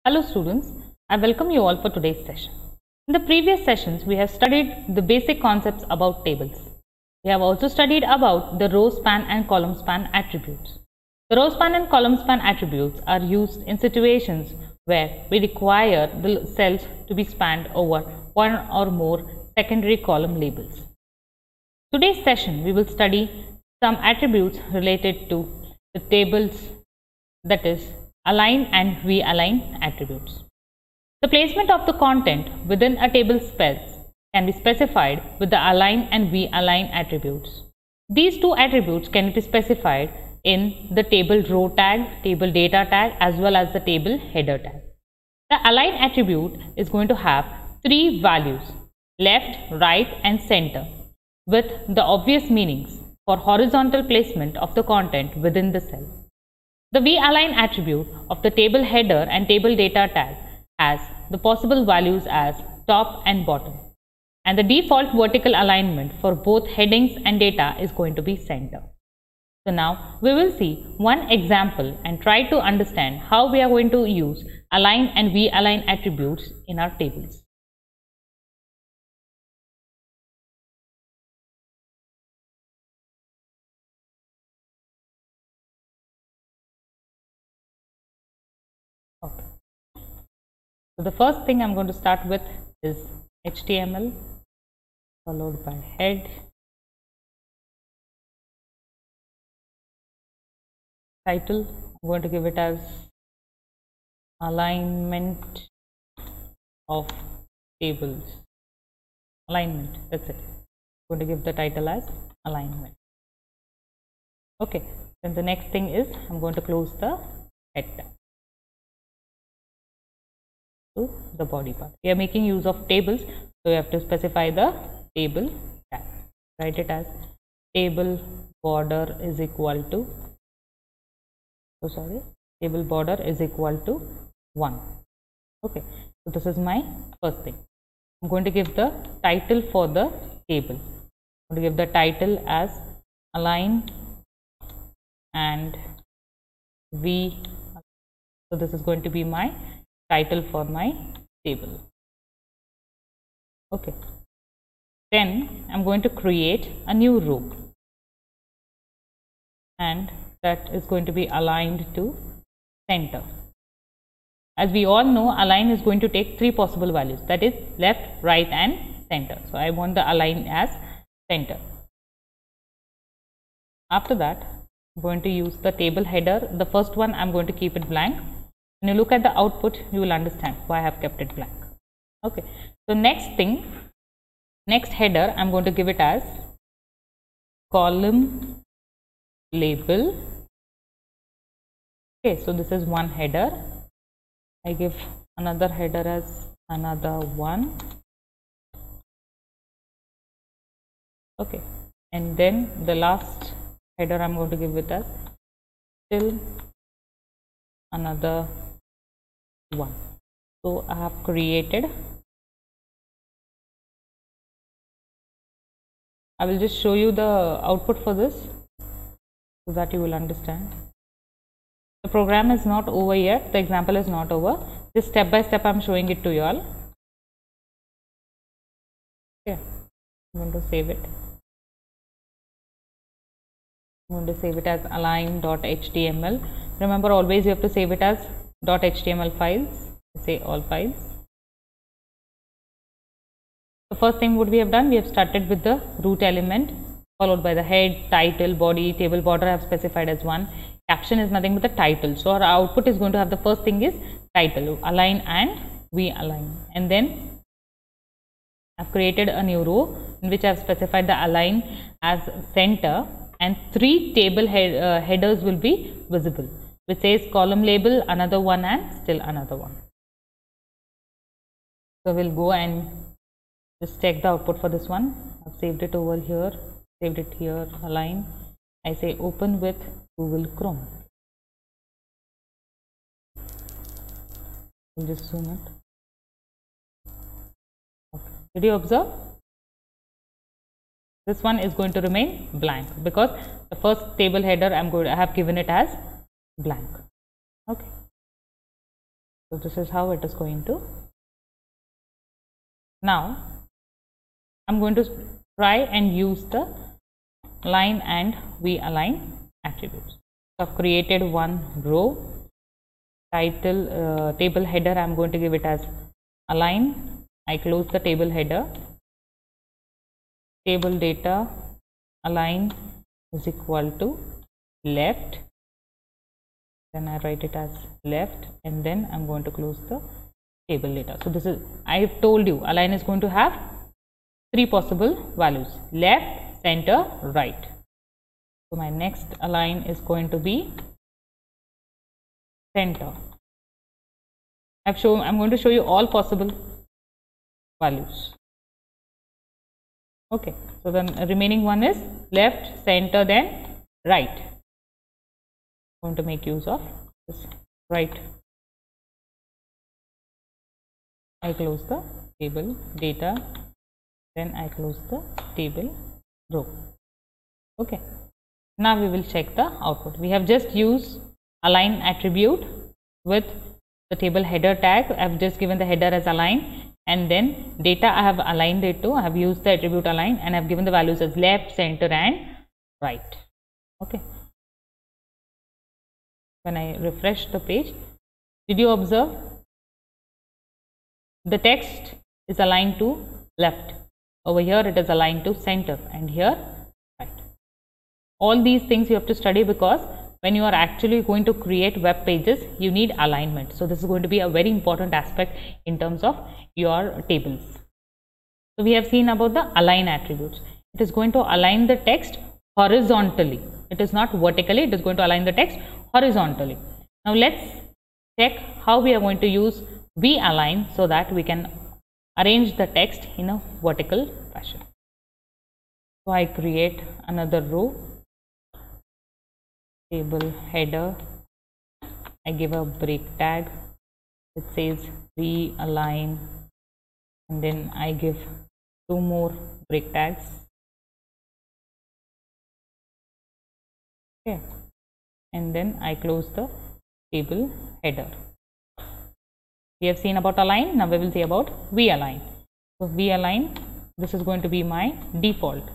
Hello students, I welcome you all for today's session. In the previous sessions, we have studied the basic concepts about tables. We have also studied about the row span and column span attributes. The row span and column span attributes are used in situations where we require the cells to be spanned over one or more secondary column labels. Today's session, we will study some attributes related to the tables, that is align and v-align attributes. The placement of the content within a table space can be specified with the align and v-align attributes. These two attributes can be specified in the table row tag, table data tag, as well as the table header tag. The align attribute is going to have three values: left, right, and center, with the obvious meanings for horizontal placement of the content within the cell. The v-align attribute of the table header and table data tag has the possible values as top and bottom, and the default vertical alignment for both headings and data is going to be center. So now we will see one example and try to understand how we are going to use align and v-align attributes in our tables. Okay. So the first thing I'm going to start with is HTML, followed by head, title. I'm going to give it as alignment of tables. Alignment, that's it. I'm going to give the title as alignment. Okay, then the next thing is I'm going to close the head tag to the body part. We are making use of tables, so we have to specify the table tag. Write it as table border is equal to, table border is equal to 1. Okay, so this is my first thing. I'm going to give the title for the table. I'm going to give the title as align and v. So this is going to be my title for my table. Okay, then I'm going to create a new row, and that is going to be aligned to center. As we all know, align is going to take three possible values, that is left, right, and center. So I want the align as center. After that, I'm going to use the table header. The first one I'm going to keep it blank. When you look at the output, you will understand why I have kept it blank. Okay, so next header, I'm going to give it as column label. Okay, so this is one header. I give another header as another one. Okay, and then the last header I'm going to give it as still another one. So I have created. I will just show you the output for this so that you will understand. The program is not over yet. The example is not over. Just step by step I'm showing it to you all. Okay, I'm going to save it. I'm going to save it as align.html. Remember, always you have to save it as .html files. Say all files. The first thing what we have done, we have started with the root element, followed by the head, title, body, table border I have specified as 1. Caption is nothing but the title. So our output is going to have the first thing is title, align and v-align. And then I've created a new row in which I've specified the align as center, and 3 table headers will be visible, which says column label, another one, and still another one. So we'll go and just check the output for this one. I've saved it over here, saved it here, align. I say open with Google Chrome. We'll just zoom it. Okay. Did you observe? This one is going to remain blank because the first table header I have given it as blank. Okay. So this is how it is going to. Now I'm going to try and use the line and v-align attributes. So I've created one row. Title table header, I'm going to give it as align. I close the table header. Table data align is equal to left. Then I write it as left, and then I'm going to close the table data. So this is, I've told you, align is going to have three possible values: left, center, right. So my next align is going to be center. I'm going to show you all possible values. Okay, so the remaining one is left, center, then right. I'm going to make use of this right. I close the table data, then I close the table row. Okay, now we will check the output. We have just used align attribute with the table header tag. I have just given the header as align, and then data I have aligned it to. I have used the attribute align, and I have given the values as left, center, and right. Okay. When I refresh the page, did you observe the text is aligned to left? Over here it is aligned to center, and here right. All these things you have to study, because when you are actually going to create web pages, you need alignment. So this is going to be a very important aspect in terms of your tables. So we have seen about the align attributes. It is going to align the text horizontally. It is not vertically, it is going to align the text horizontally. Now let's check how we are going to use v-align so that we can arrange the text in a vertical fashion. So I create another row, table header. I give a break tag. It says v-align, and then I give two more break tags. Okay, and then I close the table header. We have seen about align. Now we will see about v-align. So v-align, this is going to be my default.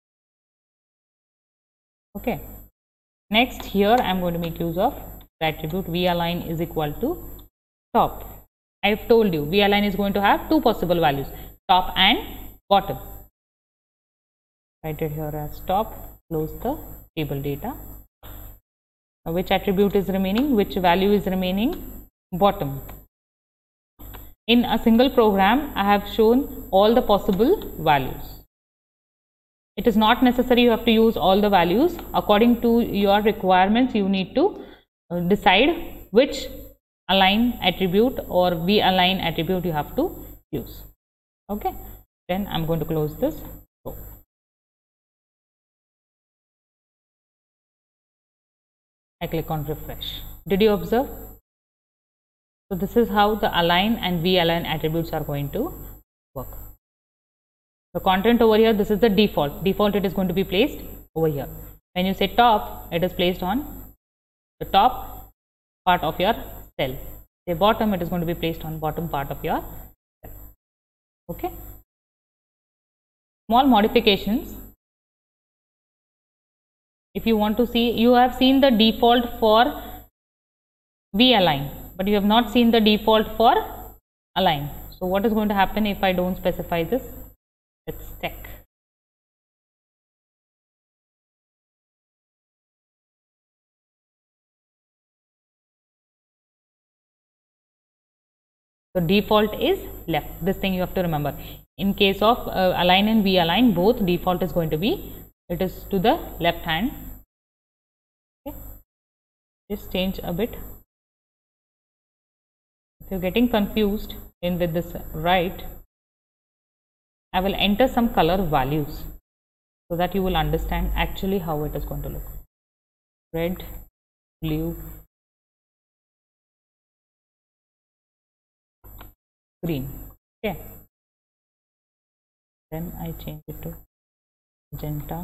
Okay. Next, here I am going to make use of the attribute v-align is equal to top. I have told you v-align is going to have two possible values, top and bottom. Write it here as top, close the table data. Now which attribute is remaining? Which value is remaining? Bottom. In a single program, I have shown all the possible values. It is not necessary you have to use all the values. According to your requirements, you need to decide which align attribute or v-align attribute you have to use. Okay, then I'm going to close this row. I click on refresh. Did you observe? So this is how the align and v-align attributes are going to work. The content over here, this is the default. Default, it is going to be placed over here. When you say top, it is placed on the top part of your cell. Say bottom, it is going to be placed on bottom part of your cell. Okay. Small modifications. If you want to see, you have seen the default for v-align, but you have not seen the default for align. So what is going to happen if I don't specify this? Let's check. So default is left. This thing you have to remember. In case of align and v-align, both default is going to be, it is to the left hand. Okay. Just change a bit. If you're getting confused in with this right, I will enter some color values so that you will understand actually how it is going to look. Red, blue, green. Okay. Then I change it to magenta.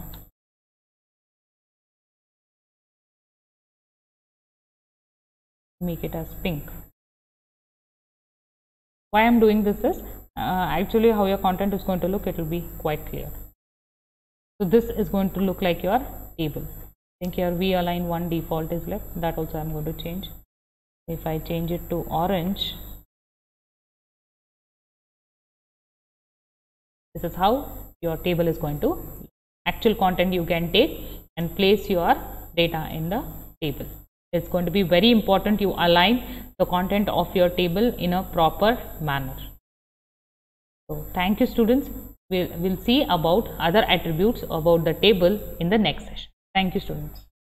Make it as pink. Why I'm doing this is actually how your content is going to look, it will be quite clear. So this is going to look like your table. I think here V align 1 default is left, that also I'm going to change. If I change it to orange, this is how your table is going to actual content you can take and place your data in the table. It's going to be very important you align the content of your table in a proper manner. So thank you students. We'll see about other attributes about the table in the next session. Thank you students.